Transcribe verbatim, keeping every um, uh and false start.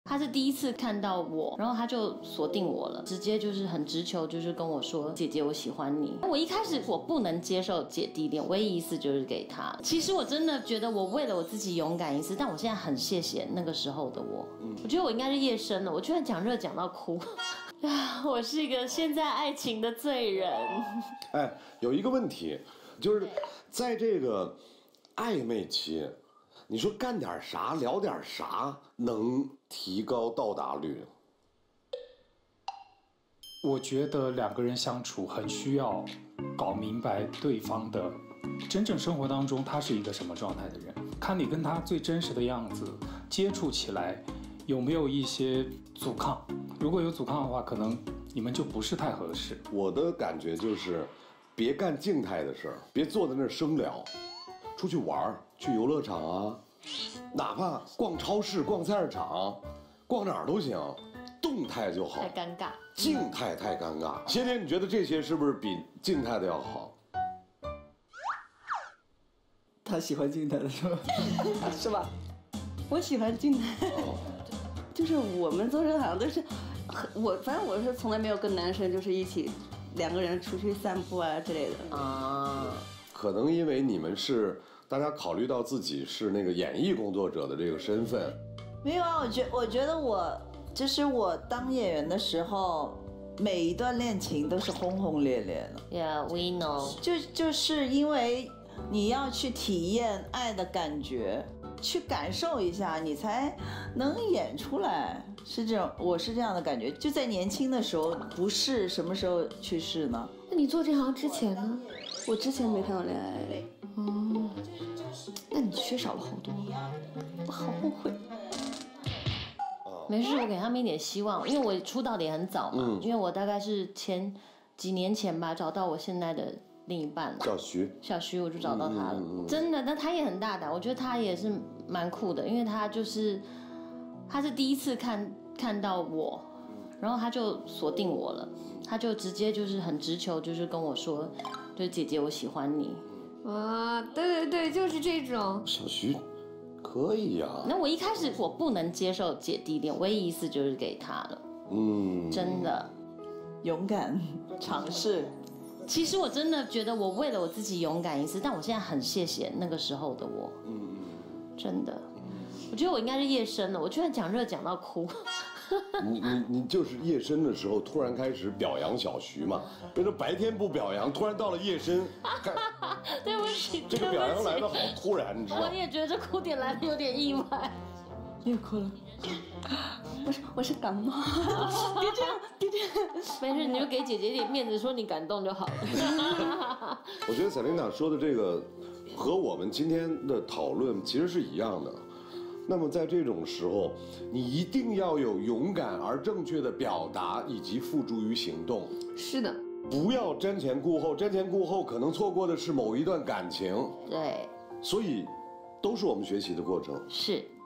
他是第一次看到我，然后他就锁定我了，直接就是很直球，就是跟我说：“姐姐，我喜欢你。”我一开始我不能接受姐弟恋，唯一一次就是给他。其实我真的觉得我为了我自己勇敢一次，但我现在很谢谢那个时候的我。嗯，我觉得我应该是夜深了，我居然讲热讲到哭。啊，我是一个现在爱情的罪人。 哎，有一个问题，就是在这个暧昧期。你说干点啥，聊点啥，能提高到达率？ 我觉得两个人相处很需要搞明白对方的真正生活当中他是一个什么状态的人，看你跟他最真实的样子接触起来有没有一些阻抗。如果有阻抗的话，可能你们就不是太合适。 我的感觉就是，别干静态的事儿，别坐在那儿生聊。出去玩，去游乐场啊，哪怕逛超市、逛菜市场，逛哪儿都行，动态就好。 太尴尬， 静态太尴尬。谢天，你觉得这些是不是比静态的要好？ 他喜欢静态的是吧？是吧？我喜欢静态，哦、就是我们做这好像都是，我反正我是从来没有跟男生就是一起两个人出去散步啊之类的啊。 可能因为你们是大家考虑到自己是那个演艺工作者的这个身份， 没有啊，我觉我觉得我就是我当演员的时候，每一段恋情都是轰轰烈烈的。 Yeah, we know。 就就是因为你要去体验爱的感觉，去感受一下，你才能演出来。是这种，我是这样的感觉。就在年轻的时候，不是什么时候去世呢？ 那你做这行之前呢？ 我之前没谈过恋爱。 哦，那你缺少了好多，我好后悔。 没事，我给他们一点希望，因为我出道的也很早嘛，嗯、因为我大概是前几年前吧找到我现在的另一半了。 小徐， 小徐我就找到他了，嗯嗯、真的，但他也很大胆，我觉得他也是蛮酷的，因为他就是他是第一次看看到我，然后他就锁定我了，他就直接就是很直球，就是跟我说，就是姐姐我喜欢你。 啊，对对对，就是这种。 小徐，可以呀、啊。 那我一开始我不能接受姐弟恋，唯一一次就是给他了。嗯，真的， 勇敢尝试。 其实我真的觉得我为了我自己勇敢一次，但我现在很谢谢那个时候的我。嗯，真的，我觉得我应该是夜深了，我居然讲热讲到哭。 你你你就是夜深的时候突然开始表扬小徐嘛，别说白天不表扬，突然到了夜深， 对不起， 这个表扬来的好突然，你知道吗？ 我也觉得这哭点来的有点意外。 你又哭了？不是，我是感冒。别这样，别这样。 没事，你就给姐姐一点面子，说你感动就好了。 我觉得赛琳娜说的这个和我们今天的讨论其实是一样的。那么在这种时候，你一定要有勇敢而正确的表达以及付诸于行动。 是的， 不要瞻前顾后，瞻前顾后可能错过的是某一段感情。 对， 所以都是我们学习的过程。 是。